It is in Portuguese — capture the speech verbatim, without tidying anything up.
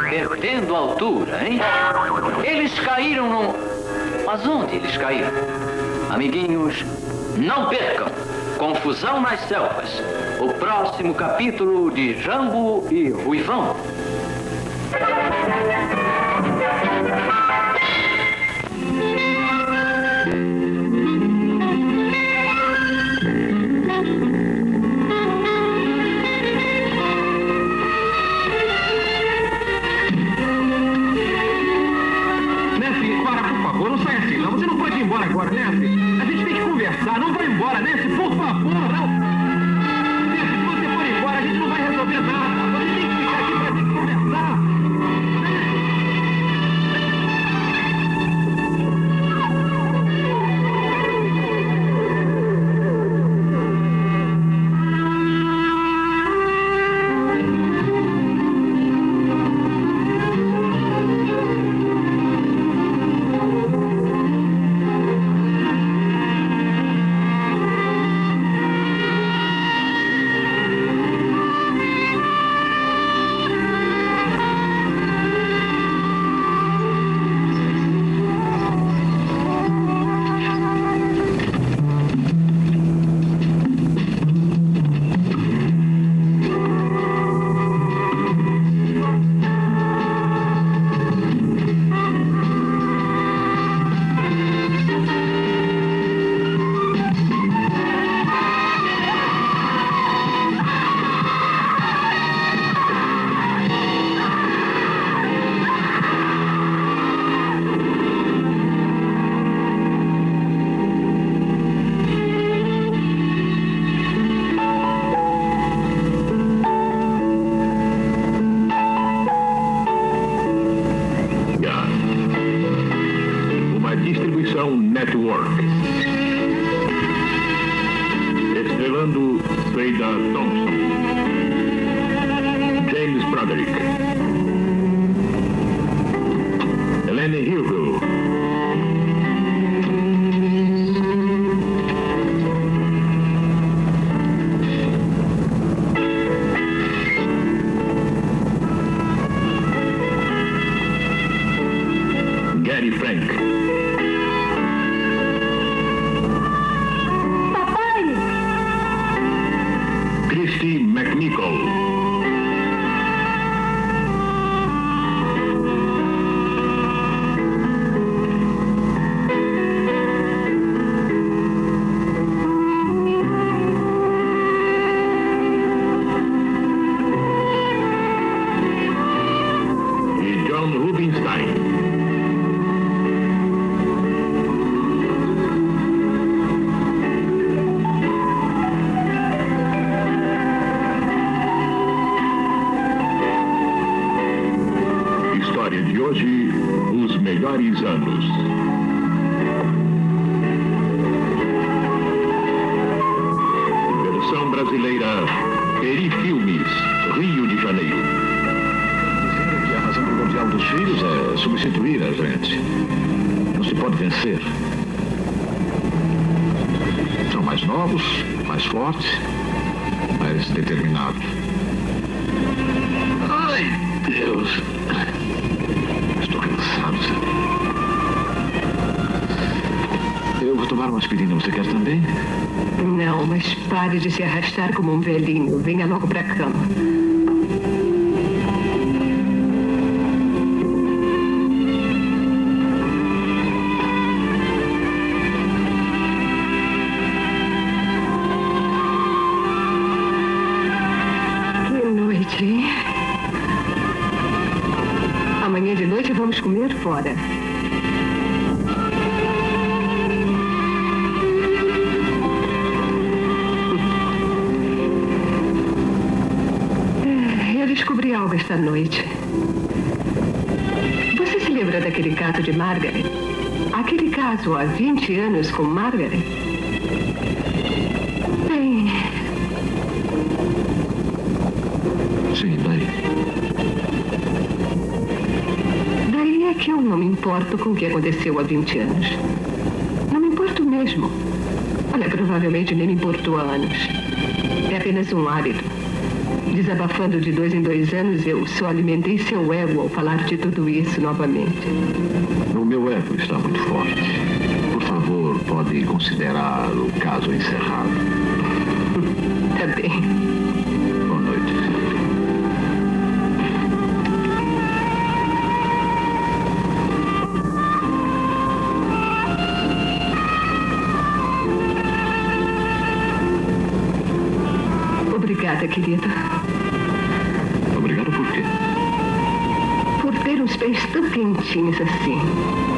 perdendo altura, hein? Eles caíram no... Mas onde eles caíram? Amiguinhos, não percam! Confusão nas Selvas. O próximo capítulo de Jambo e Ruivão. Agora, Nancy, a gente tem que conversar. Não vai embora, Nancy, por favor, não. Nancy, se você for embora, a gente não vai resolver nada. Você tem que ficar aqui pra gente conversar. Pare de se arrastar como um velhinho. Venha logo pra cama. Que noite, hein? Amanhã de noite vamos comer fora. Algo esta noite. Você se lembra daquele caso de Margaret? Aquele caso há vinte anos com Margaret? Bem... Sim, daí. Daí é que eu não me importo com o que aconteceu há vinte anos. Não me importo mesmo. Olha, provavelmente nem me importou há anos. É apenas um hábito. Desabafando de dois em dois anos, eu só alimentei seu ego ao falar de tudo isso novamente. O meu ego está muito forte. Por favor, pode considerar o caso encerrado. Tá bem. Boa noite. Obrigada, querido. Obrigado por quê? Por ter os pés tão quentinhos assim.